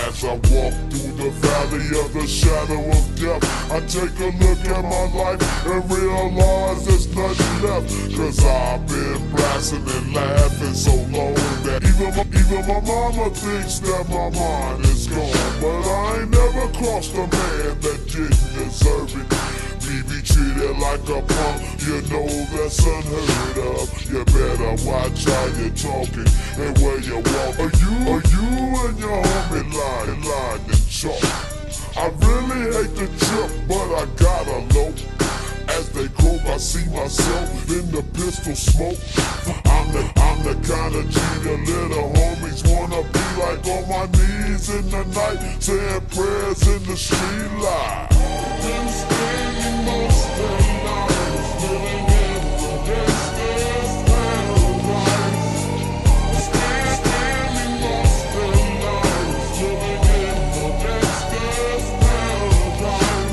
As I walk through the valley of the shadow of death, I take a look at my life and realize there's nothing left. Cause I've been blasting and laughing so long that even my mama thinks that my mind is gone. But I ain't never crossed a man that didn't deserve it. Me be treated like a punk, you know that's unheard of. You better watch how you're talking and where you walk. Are you and your homie lying and chalk? I really hate the trip, but I gotta low. As they croak, I see myself in the pistol smoke. I'm the kind of G the little homies wanna be like, on my knees in the night, saying prayers in the street light. Been spending most of the night living in the gangsta's paradise. Spending most of the night living in the gangsta's paradise.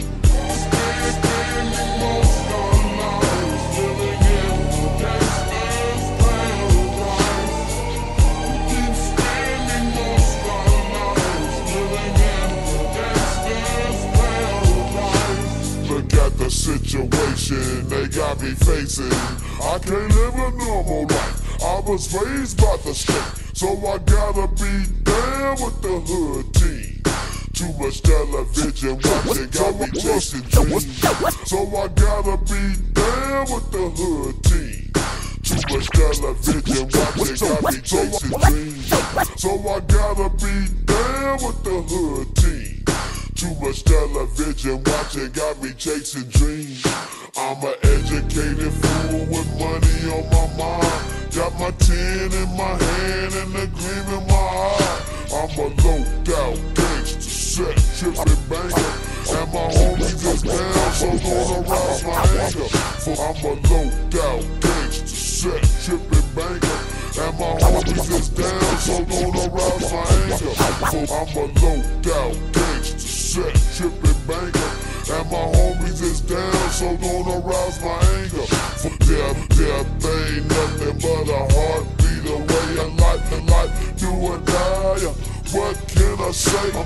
Spending most of the night living in the gangsta's paradise. Keep spending most of the night living in the gangsta's paradise. Look at the situation they got me facing. I can't live a normal life. I was raised by the state, so I gotta be down with the hood team. Too much television watching got me chasing dreams. So I gotta be down with the hood team. Too much television watching got me chasing dreams. So I gotta be down with the hood team. Too much television watching got me chasing dreams. I'm an educated fool with money on my mind. Got my 10 in my hand and a gleam in my eye. I'm a low-out gangster, set, tripping banker. And my homies is down, so don't arouse my anger. For I'm a low-out gangster, set, tripping banker. And my homies is down, so don't arouse my anger. For I'm a low-out gangster, set, tripping banker. And my homies is down, so don't arouse my anger. For death ain't nothing but a heartbeat away. And life, do or die. What can I say? I'm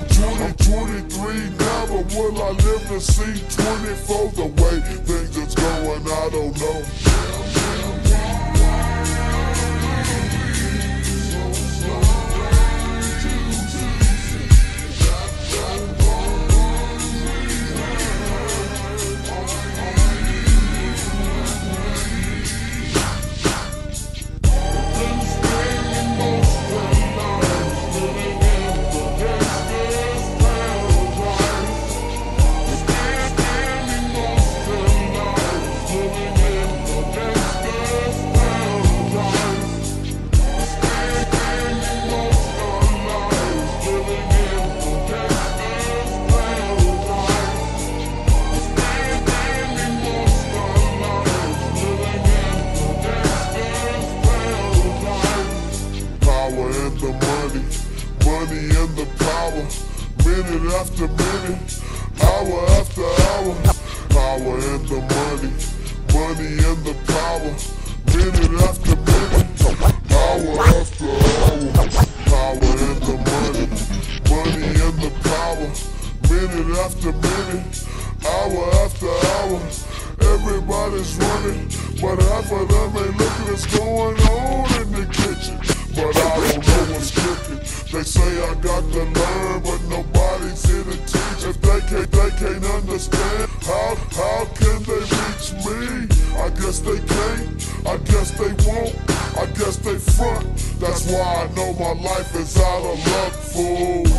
23 now, but will I live to see 24? The way things is going, I don't know. Money and the power, minute after minute, hour after hour. Power and the money and the power, minute after minute, hour after hour. Power and the money and the power, minute after minute, hour after hour. Everybody's running, but half of them ain't looking what's going on in the kitchen. But I don't know what's cooking. They say I got to learn, but nobody's here to teach. If they can't understand, how can they reach me? I guess they can't, I guess they won't, I guess they front. That's why I know my life is out of luck, fool.